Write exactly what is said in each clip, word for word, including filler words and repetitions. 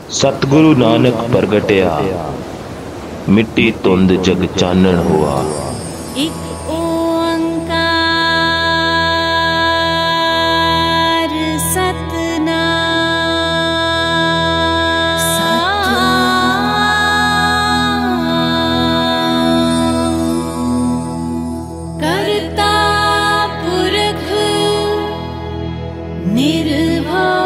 सतगुरु नानक प्रगटिया, मिट्टी धुंध जग चानन हुआ। एक ओंकार सतनाम, करता पुरख निर्भय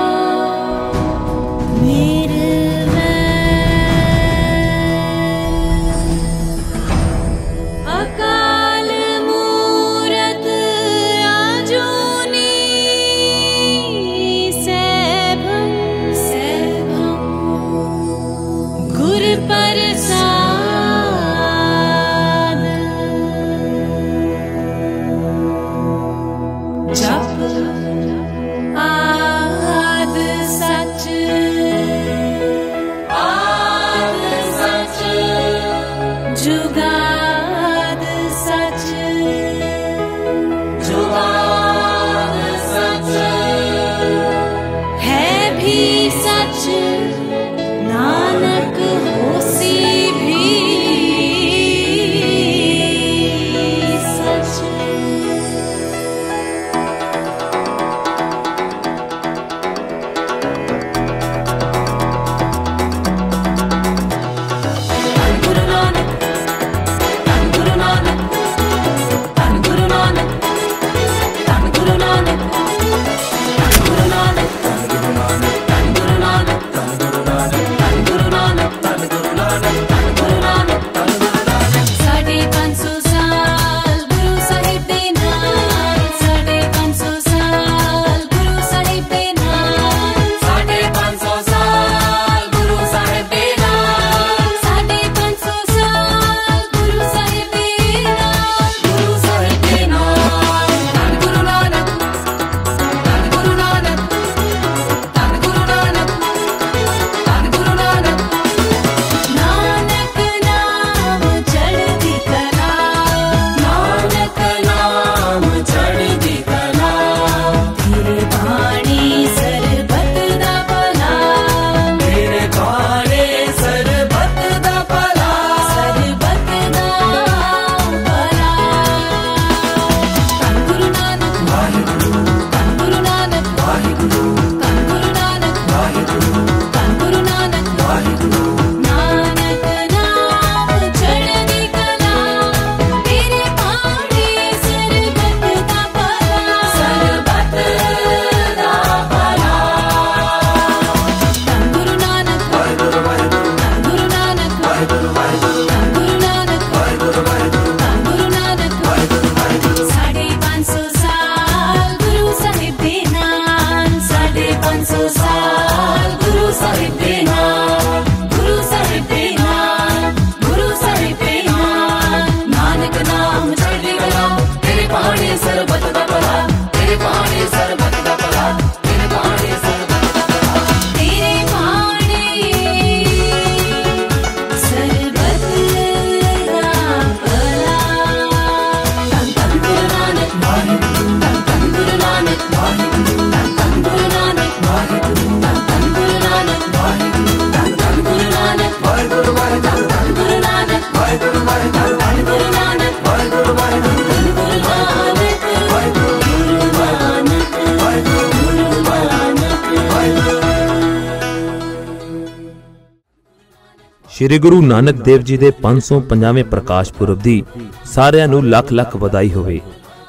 श्री गुरु नानक देव जी दे पांच सौ पचासवें प्रकाश पुरब दी सारिਆਂ ਨੂੰ ਲੱਖ ਲੱਖ ਵਧਾਈ ਹੋਵੇ।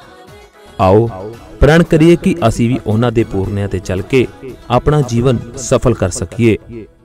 आओ प्रण करिए कि असी भी उन्हां दे पूरनिਆਂ ते चल के अपना जीवन सफल कर सकीए।